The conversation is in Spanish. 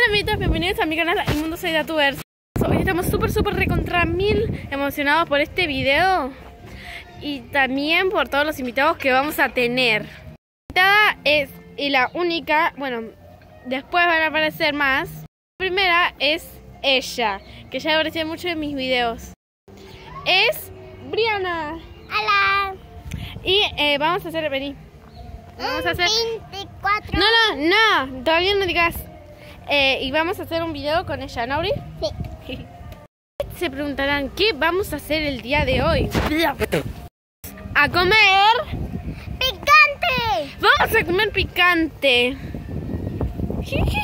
Hola amiguitos, bienvenidos a mi canal El Mundo Soy Datubers. Hoy estamos súper recontra mil emocionados por este video y también por todos los invitados que vamos a tener. La invitada es, y la única, bueno, después van a aparecer más. La primera es ella, que ya apareció en muchos de mis videos. Es Briana. Hola. Y vamos a hacer, vení. Vamos a hacer 24. No, todavía no digas. Y vamos a hacer un video con ella, ¿no, Bri? Sí. Se preguntarán, ¿qué vamos a hacer el día de hoy? A comer ¡Picante! Vamos a comer picante.